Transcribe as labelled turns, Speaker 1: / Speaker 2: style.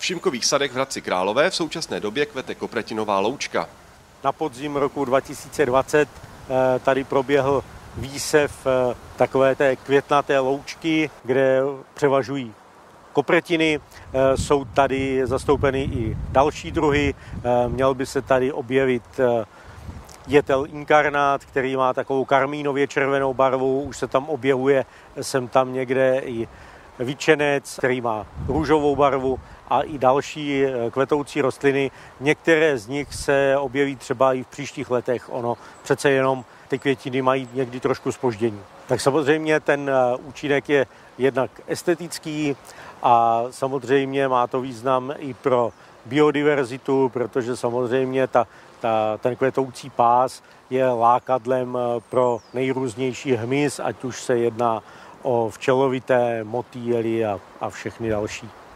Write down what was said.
Speaker 1: Šimkových sadech v Hradci Králové v současné době kvete kopretinová loučka.
Speaker 2: Na podzim roku 2020 tady proběhl výsev takové té květnaté loučky, kde převažují kopretiny. Jsou tady zastoupeny i další druhy. Měl by se tady objevit jetel inkarnát, který má takovou karmínově červenou barvu. Už se tam objevuje sem tam někde i vyčenec, který má růžovou barvu, a i další kvetoucí rostliny. Některé z nich se objeví třeba i v příštích letech. Ono přece jenom ty květiny mají někdy trošku zpoždění. Tak samozřejmě ten účinek je jednak estetický a samozřejmě má to význam i pro biodiverzitu, protože samozřejmě ten kvetoucí pás je lákadlem pro nejrůznější hmyz, ať už se jedná o včelovité, motýly a všechny další.